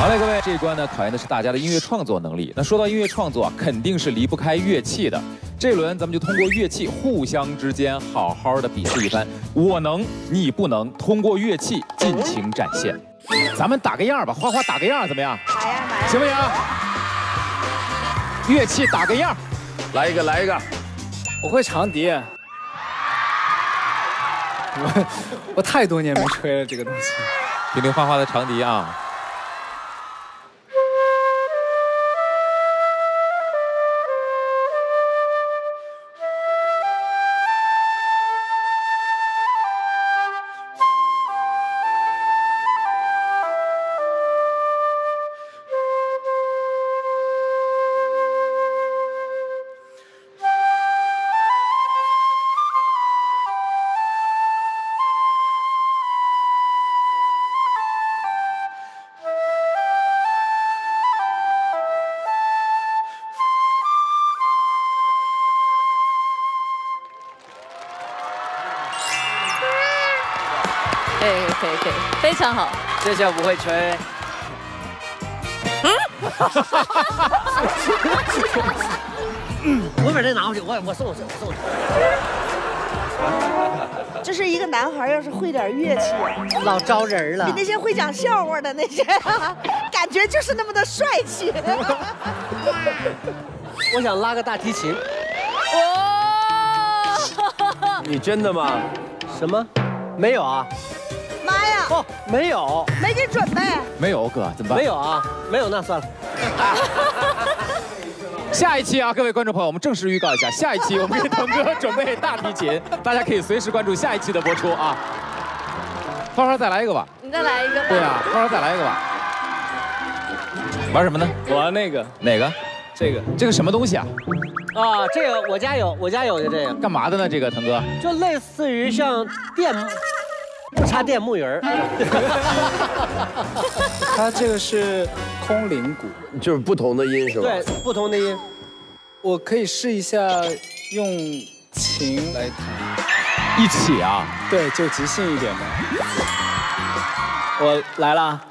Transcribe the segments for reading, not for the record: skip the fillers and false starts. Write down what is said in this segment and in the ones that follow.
嘞，各位，这一关呢，考验的是大家的音乐创作能力。那说到音乐创作啊，肯定是离不开乐器的。这一轮咱们就通过乐器互相之间好好的比试一番，我能，你不能，通过乐器尽情展现。咱们打个样吧，花花打个样怎么样？ 打呀打呀， 行不行？乐器打个样， 来一个，来一个。 我会长笛。我太多年没吹了这个东西。 听听花花的长笛啊。 可以，非常好。 这下不会吹。我把这拿回去，我送。 这是一个男孩，要是会点乐器， 老招人了。 比那些会讲笑话的那些，感觉就是那么的帅气。 我想拉个大提琴。 哇！ 你真的吗？ 什么？没有啊。 妈呀！ 哦，没有， 没给准备。 没有哥，怎么办？ 没有啊，没有，那算了。 下一期啊，各位观众朋友，我们正式预告一下，下一期我们给腾哥准备大提琴，大家可以随时关注下一期的播出啊。花花再来一个吧。 你再来一个吧。 对啊，花花再来一个吧。玩什么呢？ 玩那个。 哪个？这个什么东西啊？ 啊，这个我家有的这个。 干嘛的呢？这个腾哥？ 就类似于像电。 不插电木鱼儿， 它这个是空灵鼓， 就是不同的音是吧？ 对，不同的音。 我可以试一下用琴来弹。 一起啊？ 对，就即兴一点的。我来了。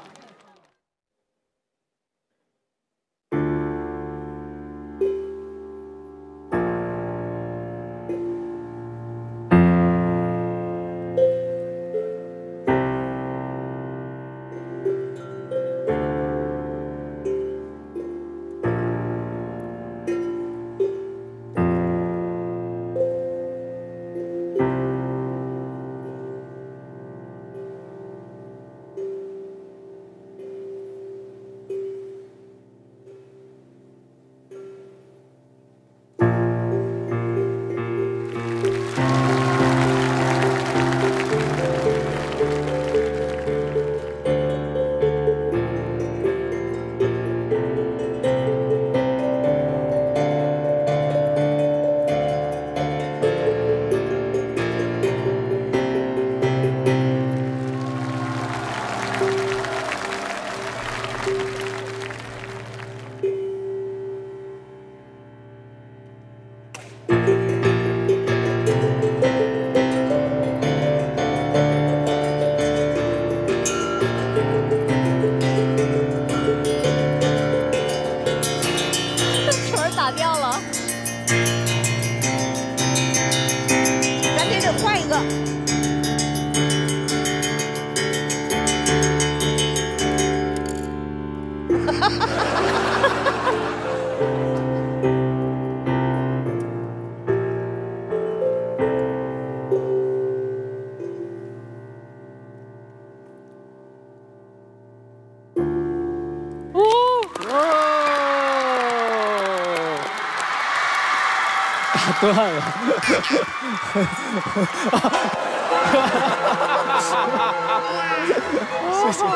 断了。谢谢。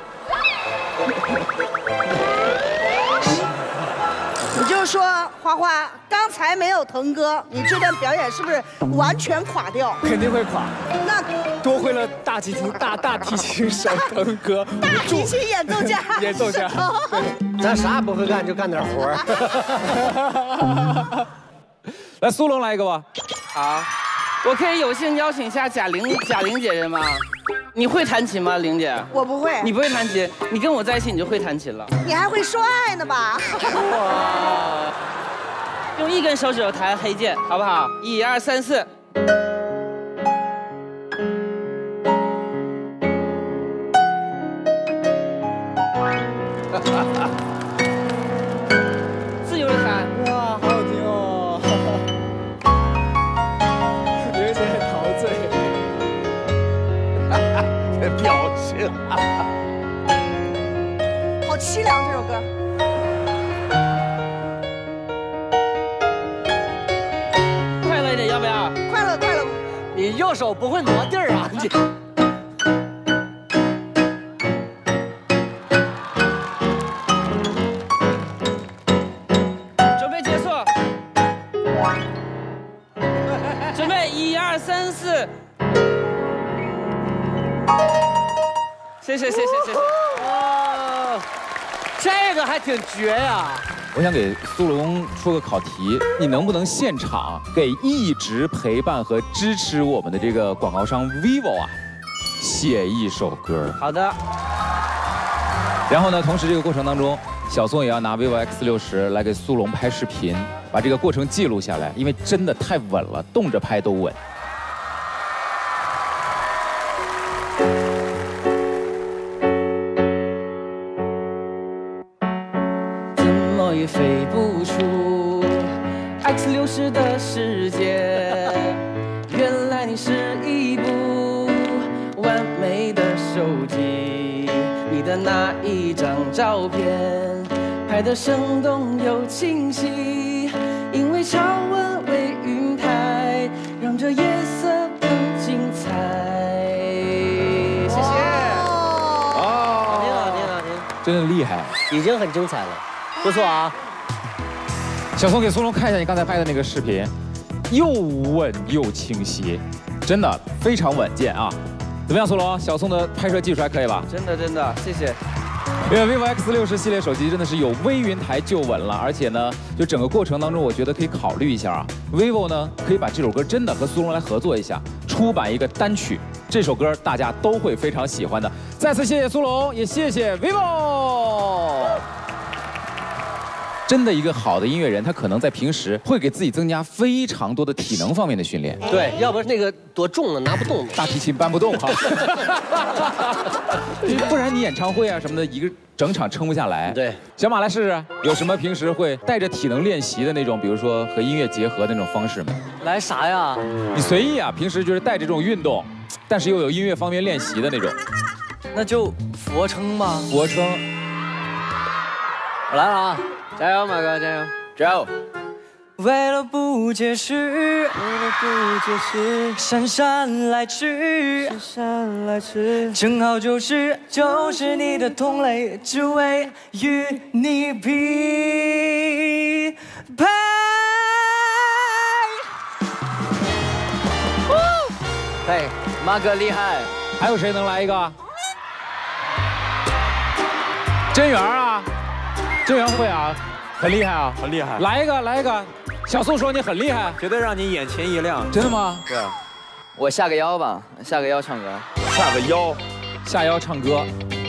你就说花花刚才没有腾哥，你这段表演是不是完全垮掉？ 肯定会垮。 那多亏了大提琴手腾哥， 大提琴演奏家， 演奏家， 咱啥也不会干，就干点活儿。 来，苏龙来一个吧。 好，我可以有幸邀请一下贾玲姐姐吗？ 你会弹琴吗，玲姐？ 我不会。 你不会弹琴，你跟我在一起你就会弹琴了。 你还会说爱呢吧？ 哇！用一根手指头弹黑键，好不好？1、2、3、4。自由的弹。 哇，好好听哦，有一点陶醉。 这表情， 好凄凉这首歌。 快乐一点，要不要？ 快乐快乐。 你右手不会挪地儿啊？你。准备结束。准备1、2、3、4。谢谢。哇，这个还挺绝呀！ 我想给苏龙出个考题，你能不能现场给一直陪伴和支持我们的这个广告商 vivo 啊，写一首歌？ 好的。 然后呢，同时这个过程当中，小宋也要拿 vivo X60来给苏龙拍视频，把这个过程记录下来，因为真的太稳了，动着拍都稳。 也飞不出 X60的世界，原来你是一部完美的手机。你的那一张照片拍得生动又清晰，因为长吻为云台，让这夜色更精彩。谢谢。好听好听好听， 真的厉害， 已经很精彩了。不错啊， 小宋给苏龙看一下你刚才拍的那个视频，又稳又清晰，真的非常稳健啊！怎么样，苏龙？小宋的拍摄技术还可以吧？ 真的，谢谢。 因为 vivo X60系列手机真的是有微云台就稳了，而且呢，就整个过程当中，我觉得可以考虑一下啊 ，vivo 呢可以把这首歌真的和苏龙来合作一下，出版一个单曲，这首歌大家都会非常喜欢的。再次谢谢苏龙，也谢谢 vivo。真的一个好的音乐人，他可能在平时会给自己增加非常多的体能方面的训练。 对，要不然那个多重了拿不动， 大提琴搬不动哈，不然你演唱会啊什么的，一个整场撑不下来。 对， 小马来试试，有什么平时会带着体能练习的那种，比如说和音乐结合的那种方式吗？ 来啥呀？ 你随意啊，平时就是带着这种运动，但是又有音乐方面练习的那种。 那就俯卧撑吧。 俯卧撑。 我来了啊！加油，马哥，加油，加油！为了不解释，姗姗来迟，正好就是你的同类，只为与你匹配。嘿，马哥厉害！ 还有谁能来一个？真源啊！真源会啊，很厉害啊， 很厉害。 来一个，小宋说你很厉害， 绝对让你眼前一亮。 真的吗？ 对。 我下个腰吧，下个腰唱歌。 下个腰， 下腰唱歌。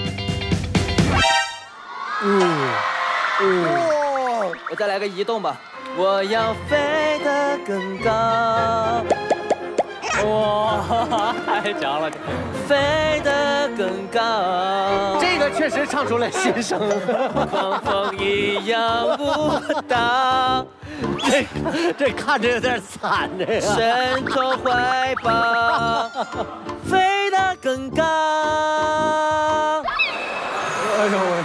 我再来个移动吧。我要飞得更高。哇，太强了！飞得更高，这个确实唱出了心声。狂风一样舞蹈，这看着有点惨这个。伸脱怀抱，飞得更高。哎呦喂！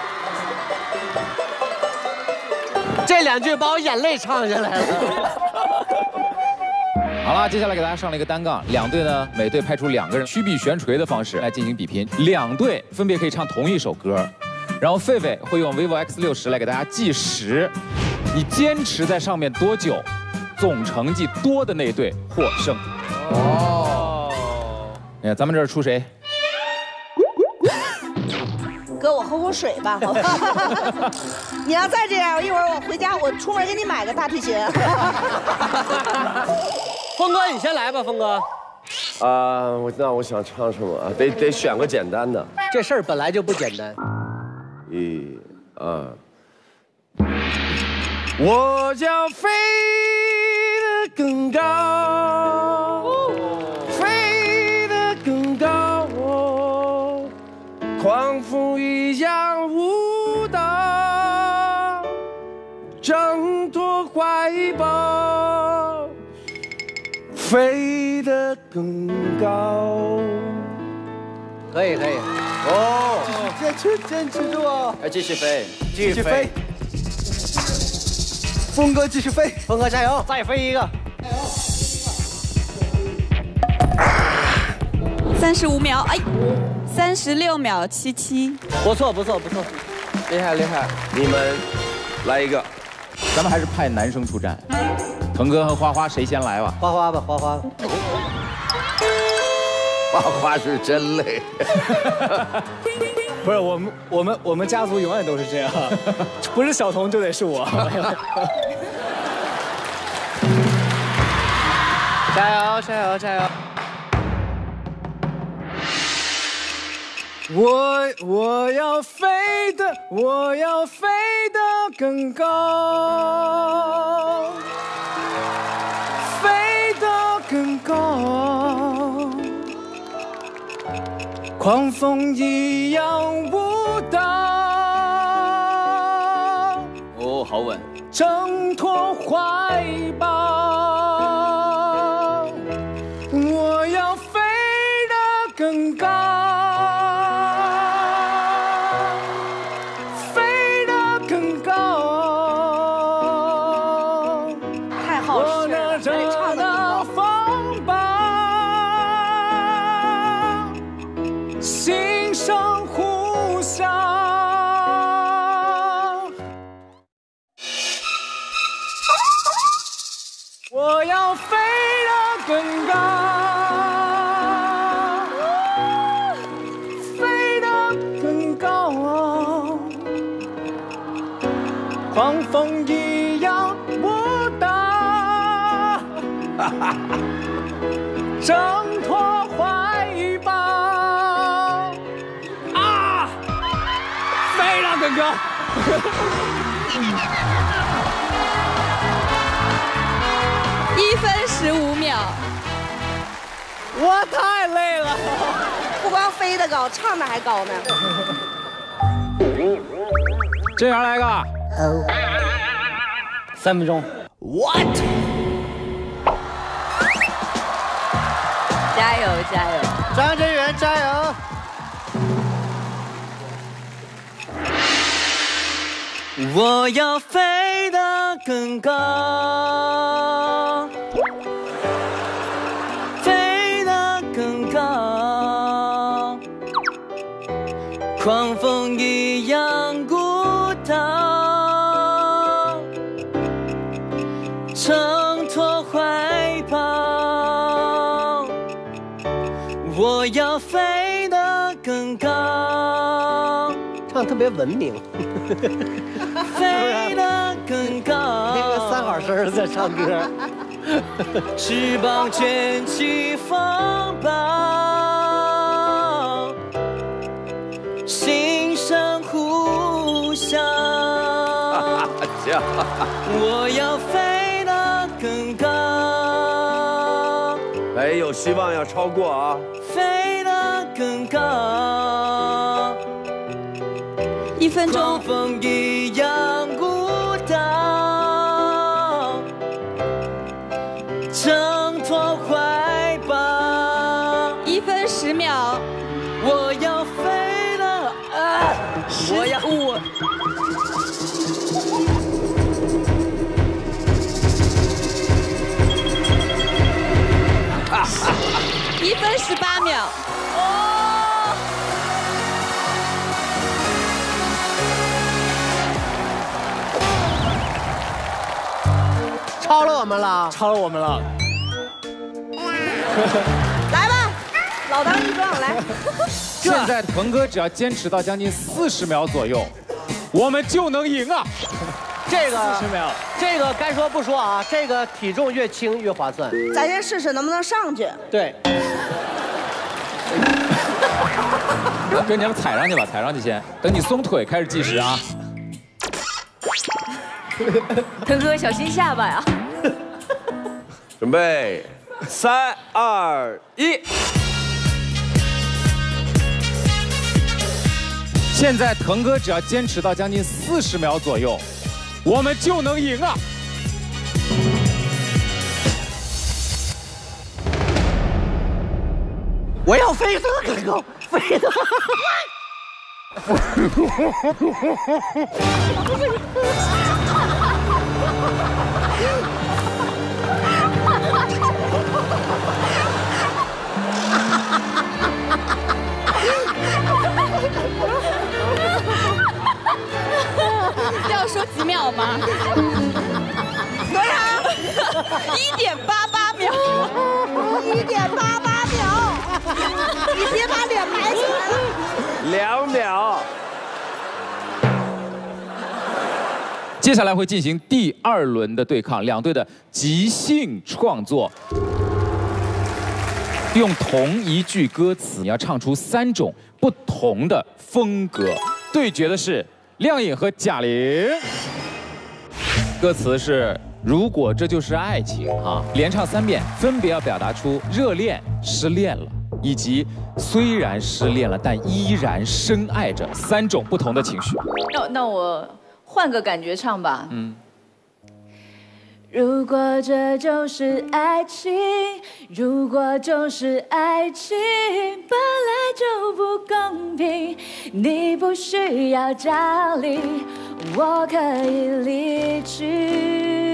这两句把我眼泪唱下来了。 好了，接下来给大家上了一个单杠，两队呢每队派出2个人，曲臂悬垂的方式来进行比拼，两队分别可以唱同一首歌，然后狒狒会用 vivo X60来给大家计时，你坚持在上面多久，总成绩多的那一队获胜。哦，你看咱们这儿出谁？ 哥，我喝口水吧，好吧？你要再这样，一会儿我回家，我出门给你买个大提琴。 峰哥，你先来吧，峰哥。 那我想唱什么啊？得选个简单的。 这事儿本来就不简单。 1、2。我要飞得更高，飞得更高，狂风一样舞蹈，挣脱怀抱，飞得更高。 可以。 哦， 坚持住哦！ 要继续飞， 继续飞。峰哥继续飞，峰哥加油，再飞一个。 35秒，哎，36秒77， 不错， 厉害。 你们来一个， 咱们还是派男生出战，腾哥和花花谁先来吧？ 花花吧，花花。 花花是真累。 不是我们家族永远都是这样，不是小童就得是我。 加油！ 我要飞得更高，飞得更高，狂风一样舞蹈。 哦，好稳。 挣脱怀抱，我要飞得更高。 我要飞得更高，飞得更高，狂风一样舞蹈，挣脱怀抱，啊，飞得更高。 1分15秒， 我太累了。 不光飞得高，唱的还高呢。 这样来个 3分钟。What？ 加油！ 张真源加油！我要飞得更高。 狂风一样鼓捣，挣脱怀抱，我要飞得更高。唱特别文明，飞得更高。那个3好声在唱歌，翅膀卷起风暴。 心声呼啸，我要飞得更高。 哎，有希望要超过啊！ 飞得更高 ，1分钟。 狂风一样舞蹈，挣脱怀抱。 1分10秒， 我要飞。 我要5。1分18秒。哦！ 超了我们了！ 来吧，老当益壮，来。 现在腾哥只要坚持到将近40秒左右，我们就能赢啊！ 这个这个该说不说啊，这个体重越轻越划算。 咱先试试能不能上去。 对。 哥，你要不踩上去吧，踩上去先。等你松腿开始计时啊。 腾哥小心下巴呀。 准备，3、2、1。 现在腾哥只要坚持到将近40秒左右，我们就能赢啊！ 我要飞得更高，飞得。 要说几秒吗？ 多少 ？1.88秒。 1.88秒。你别把脸埋起来了。 2秒。 接下来会进行第2轮的对抗，两队的即兴创作。用同一句歌词，你要唱出3种不同的风格。对决的是亮颖和贾玲。歌词是“如果这就是爱情”啊，连唱3遍，分别要表达出热恋、失恋了，以及虽然失恋了，但依然深爱着3种不同的情绪。 那我换个感觉唱吧。如果这就是爱情，如果就是爱情，本来就不公平。你不需要家里，我可以离去。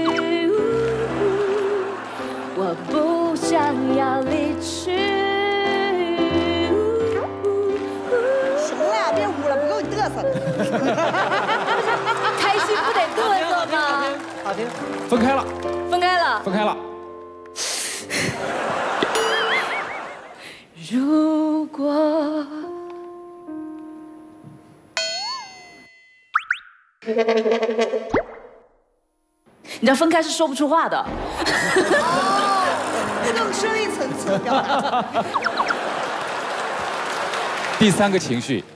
我不想要离去。 行了，别捂了，不够你嘚瑟了。 开心不得嘚瑟吗？ 好听。 分开了， 分开了， 分开了。 如果你知道分开是说不出话的。 更深一层次。 第3个情绪。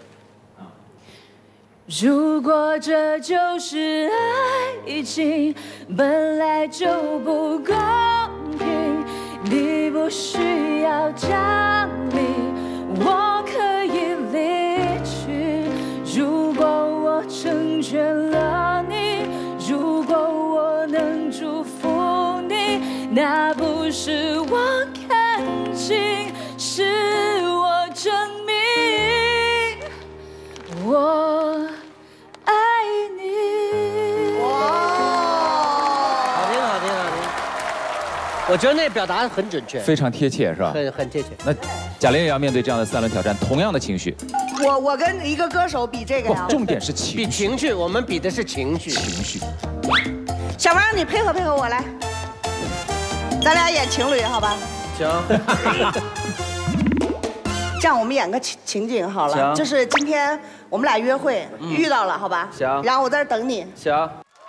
如果这就是爱情，本来就不公平。你不需要家里，我可以离去。如果我成全了你，如果我能祝福你，那不是我看清，是我证明我爱你。 哇， 好听，好听，好听。我觉得那表达很准确， 非常贴切，是吧？ 很贴切。 那贾玲也要面对这样的3轮挑战，同样的情绪。 我跟一个歌手比这个呀。 重点是情绪。 比情绪，我们比的是情绪。 情绪。 小王，你配合配合我来，咱俩演情侣，好吧？ 行。 这样我们演个情景好了， 行就是今天我们俩约会遇到了，好吧？ 行。 然后我在这等你。 行。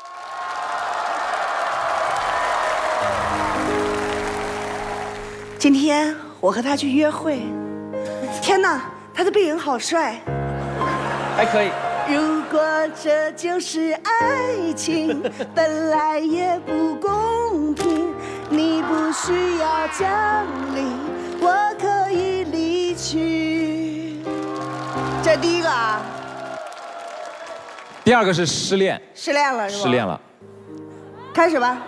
今天我和他去约会，天哪，他的背影好帅。 还可以。 如果这就是爱情，本来也不公平。你不需要讲理，我可以离去。这第一个啊。 第2个是失恋。 失恋了是吧？ 失恋了。 开始吧。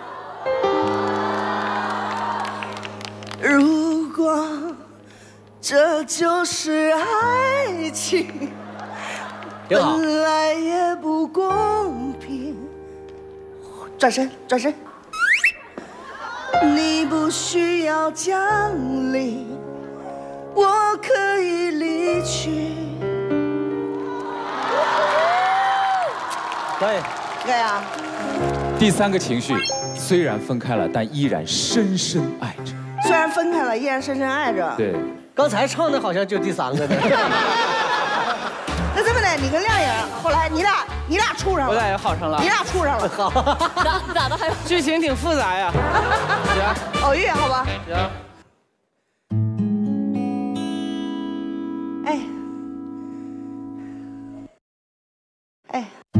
如果这就是爱情，本来也不公平。转身，转身。你不需要讲理，我可以离去。 可以， 可以啊。 第3个情绪，虽然分开了，但依然深深爱着。 虽然分开了，依然深深爱着。 对， 刚才唱的好像就第3个呢。 那这么的，你跟亮颖，后来你俩处上了， 我俩也好上了。 你俩处上了，好， 咋的还有？ 剧情挺复杂呀。行， 偶遇好吧？ 行。 哎，哎。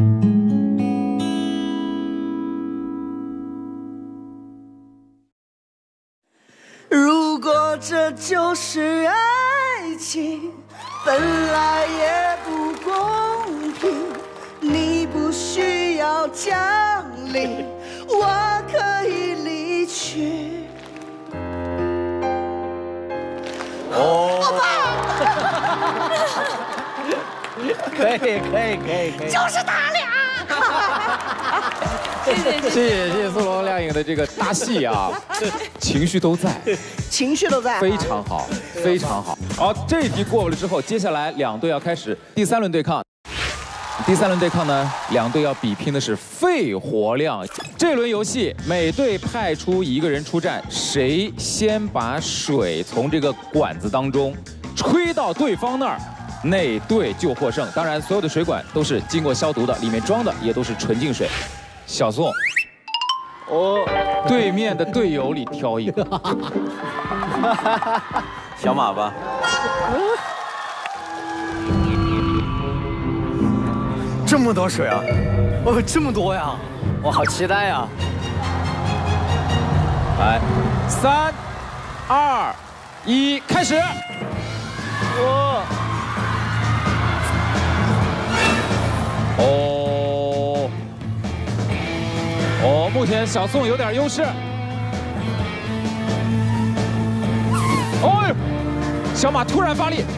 如果这就是爱情，本来也不公平。你不需要奖励，我可以离去。 可以， 就是他俩。 谢谢苏龙亮颖的这个大戏啊，情绪都在， 情绪都在， 非常好，非常好。好，这一题过了之后，接下来两队要开始第3轮对抗。第3轮对抗呢，两队要比拼的是肺活量。这轮游戏每队派出1个人出战，谁先把水从这个管子当中吹到对方那儿，那队就获胜。当然，所有的水管都是经过消毒的，里面装的也都是纯净水。小宋，对面的队友里挑一个。 小马吧。这么多水啊！哦，这么多呀！我好期待呀！ 来，3、2、1，开始！目前小宋有点优势。小马突然发力，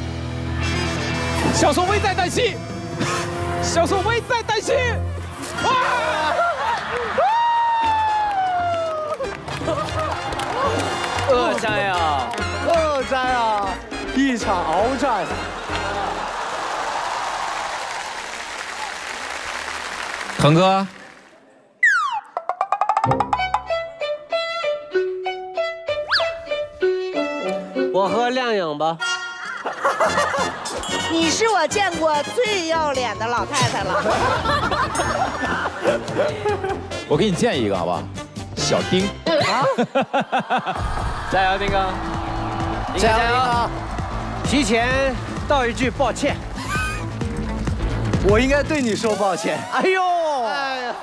小宋危在旦夕。小宋危在旦夕！ 恶战呀！恶战啊！一场鏖战。 腾哥， 我和亮颖吧。 你是我见过最要脸的老太太了。 我给你建议一个，好不好？小丁。 加油，丁哥！加油！提前道一句抱歉。我应该对你说抱歉。哎呦！哎呀！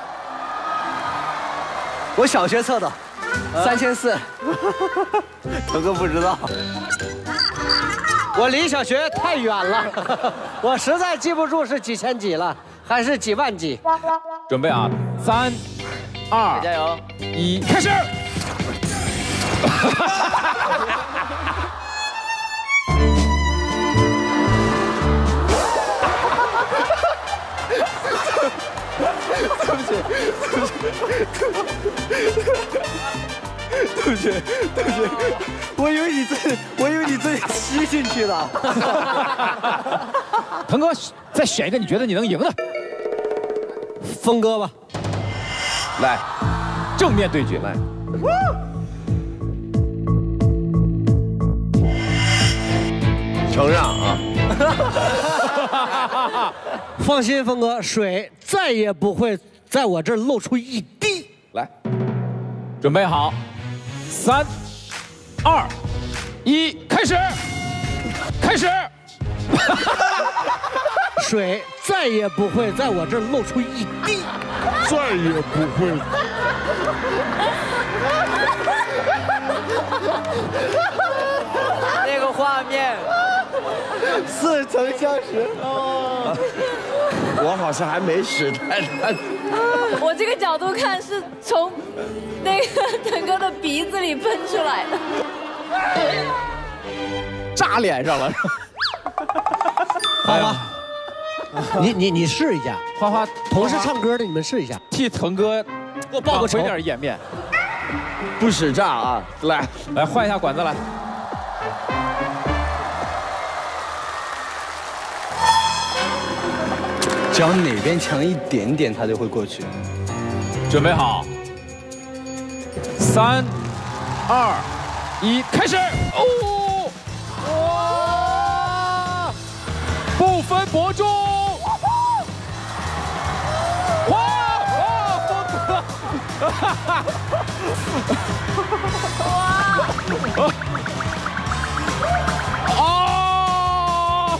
我小学测的，3400。腾哥不知道。我离小学太远了，我实在记不住是几千几了，还是几万几。 准备啊，3、2， 加油 ！1，开始！ 对不起，我以为你这吸进去了。 腾哥，再选一个你觉得你能赢的。 峰哥吧， 来，正面对决，来。 承让啊！ 放心，峰哥，水再也不会在我这儿露出一滴。 来，准备好，3、2、1，开始！开始！ 水再也不会在我这儿露出一滴， 再也不会。 那个画面似曾相识。 我好像还没使太难。 我这个角度看是从那个腾哥的鼻子里喷出来的， 炸脸上了。 好吧，你试一下， 花花同是唱歌的，你们试一下， 替腾哥给我报个仇， 回点颜面， 不使诈啊！来， 换一下管子来。 只要哪边强一点点，他就会过去。 准备好，3、2、1，开始！哇！不分伯仲。 哦！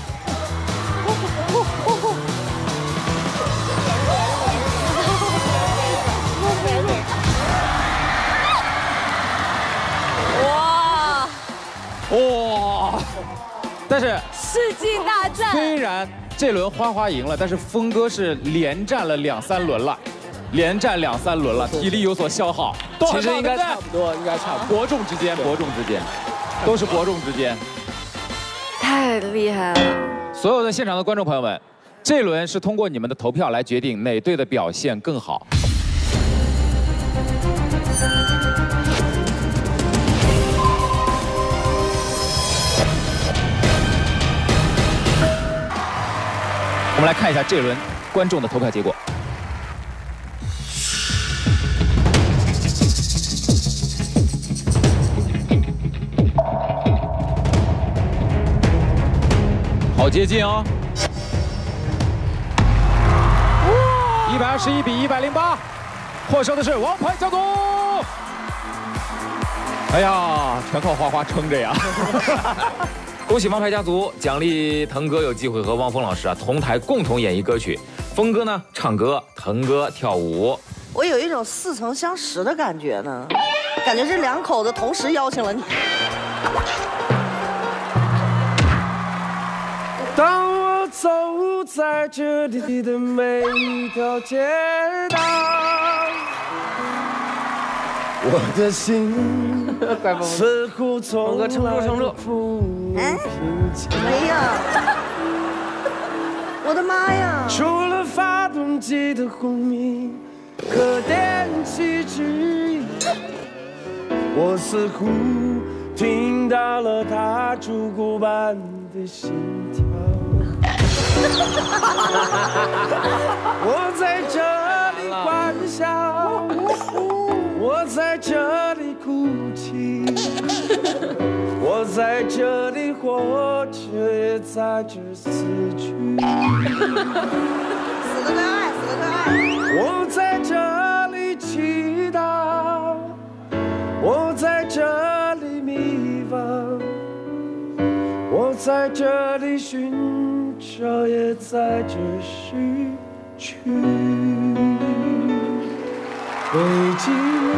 哇！ 哇！但是世纪大战， 虽然这轮花花赢了，但是峰哥是连战了2、3轮了，连战2、3轮了，体力有所消耗。 其实应该差不多，应该差不多。 伯仲之间，伯仲之间，都是伯仲之间。 太厉害了！ 所有的现场的观众朋友们，这轮是通过你们的投票来决定哪队的表现更好。我们来看一下这轮观众的投票结果。好接近哦！121比108，获胜的是王牌家族。哎呀，全靠花花撑着呀！恭喜王牌家族，奖励腾哥有机会和汪峰老师同台共同演绎歌曲，峰哥呢唱歌，腾哥跳舞。 我有一种似曾相识的感觉呢，感觉这2口子同时邀请了你。 当我走在这里的每一条街道，我的心似乎从来不平静。 哎呀，我的妈呀！ 除了发动机的轰鸣和电气之音，我似乎听到了它烛骨般的心跳。我在这里欢笑，我在这里哭泣，我在这里活着，也在这死去。 死了个爱，死了个爱。 我在这里祈祷，我在这里迷茫，我在这里寻找，也在这失去。北京，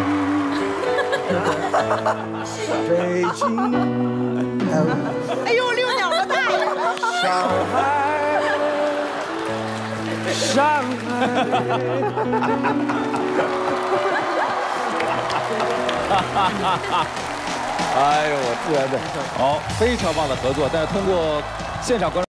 北京， 哎呦，6秒了，大爷！ 上海，上海。 哎呦，我天哪！好，非常棒的合作，但是通过现场观众。